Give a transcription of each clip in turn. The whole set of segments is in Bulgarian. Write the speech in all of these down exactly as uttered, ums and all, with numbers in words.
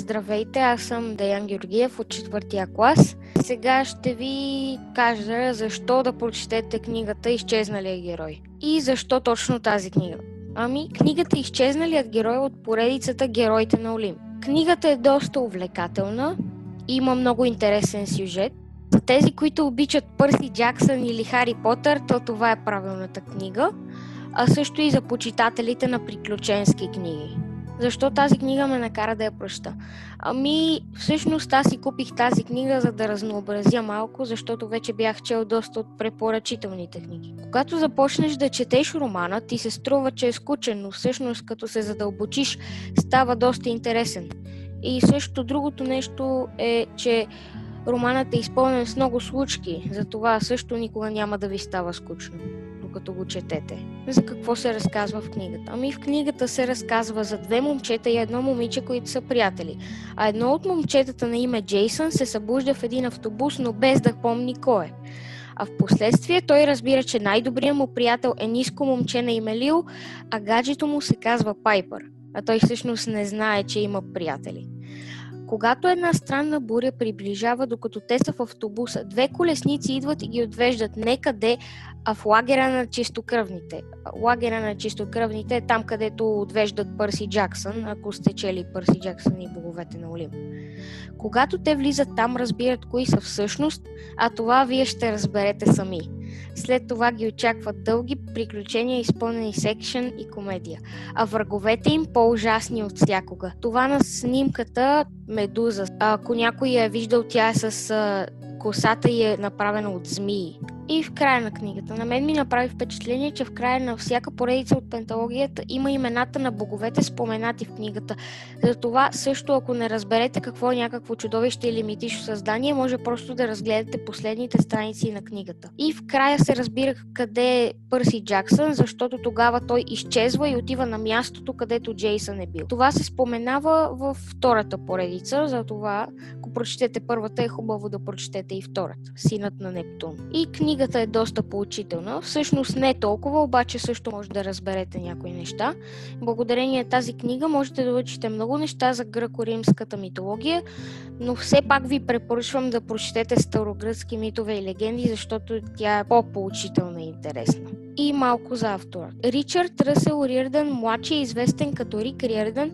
Здравейте, аз съм Деян Георгиев от четвъртия клас. Сега ще ви кажа защо да прочетете книгата "Изчезналият герой" и защо точно тази книга. Ами, книгата "Изчезналият герой" е от поредицата "Героите на Олимп". Книгата е доста увлекателна, има много интересен сюжет. За тези, които обичат Пърси Джаксън или Хари Потър, то това е правилната книга, а също и за почитателите на приключенски книги. Защо тази книга ме накара да я прочета? Ами, всъщност аз си купих тази книга, за да разнообразя малко, защото вече бях чел доста от препоръчителните книги. Когато започнеш да четеш романа, ти се струва, че е скучен, но всъщност като се задълбочиш, става доста интересен. И също другото нещо е, че романът е изпълнен с много случки, затова също никога няма да ви става скучно, докато го четете. За какво се разказва в книгата? Ами в книгата се разказва за две момчета и едно момиче, които са приятели. А едно от момчетата на име Джейсън се събужда в един автобус, но без да помни кой е. А в последствие той разбира, че най-добрият му приятел е ниско момче на име Лил, а гаджето му се казва Пайпър. А той всъщност не знае, че има приятели. Когато една странна буря приближава, докато те са в автобуса, две колесници идват и ги отвеждат не къде, а в лагера на чистокръвните. Лагера на чистокръвните е там, където отвеждат Пърси Джаксън, ако сте чели Пърси Джаксън и боговете на Олимп. Когато те влизат там, разбират кои са всъщност, а това вие ще разберете сами. След това ги очакват дълги приключения, изпълнени с екшън и комедия. А враговете им по-ужасни от всякога. Това на снимката Медуза. Ако някой я е виждал, тя е с а, косата и е направена от змии. И в края на книгата. На мен ми направи впечатление, че в края на всяка поредица от пенталогията има имената на боговете, споменати в книгата. Затова също, ако не разберете какво е някакво чудовище или митично създание, може просто да разгледате последните страници на книгата. И в края се разбира къде е Пърси Джаксън, защото тогава той изчезва и отива на мястото, където Джейсън е бил. Това се споменава във втората поредица, затова ако прочетете първата, е хубаво да прочетете и втората. Синът на Нептун. И книгата е доста поучителна. Всъщност не толкова, обаче също може да разберете някои неща. Благодарение на тази книга можете да учите много неща за гръко-римската митология, но все пак ви препоръчвам да прочетете старогръцки митове и легенди, защото тя е по-поучителна и интересна. И малко за автора. Ричард Ръсел Риърдън, младши, известен като Рик Риърдън,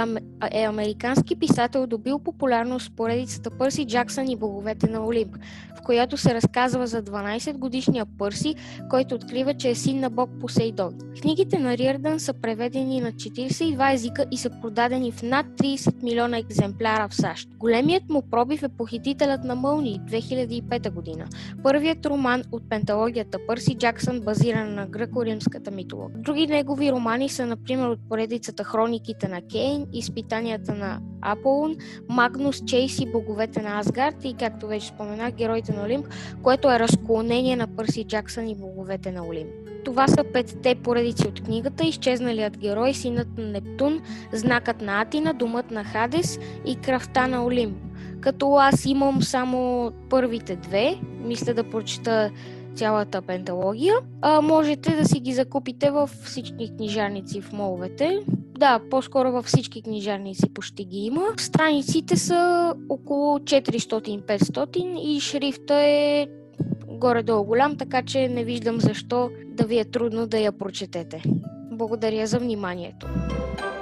е американски писател, добил популярност с поредицата Пърси Джаксън и боговете на Олимп, в която се разказва за дванайсетгодишния Пърси, който открива, че е син на бог Посейдон. Книгите на Риърдън са преведени на четирийсет и два езика и са продадени в над трийсет милиона екземпляра в САЩ. Големият му пробив е Похитителят на мълнии две хиляди и пета година. Първият роман от пенталогията Пърси Джаксън, базиран на гръко-римската митология. Други негови романи са, например, от поредицата Хрониките на Кейн, Изпитанията на Аполон, Магнус, Чейс и боговете на Асгард и, както вече споменах, Героите на Олимп, което е разклонение на Пърси Джаксън и боговете на Олимп. Това са петте поредици от книгата: Изчезналият герой, Синът на Нептун, Знакът на Атина, Домът на Хадес и Кръвта на Олимп. Като аз имам само първите две, мисля да прочета цялата пенталогия, а, можете да си ги закупите във всички книжарници в моловете. Да, по-скоро във всички книжарници почти ги има. Страниците са около четиристотин-петстотин и шрифта е горе-долу голям, така че не виждам защо да ви е трудно да я прочетете. Благодаря за вниманието.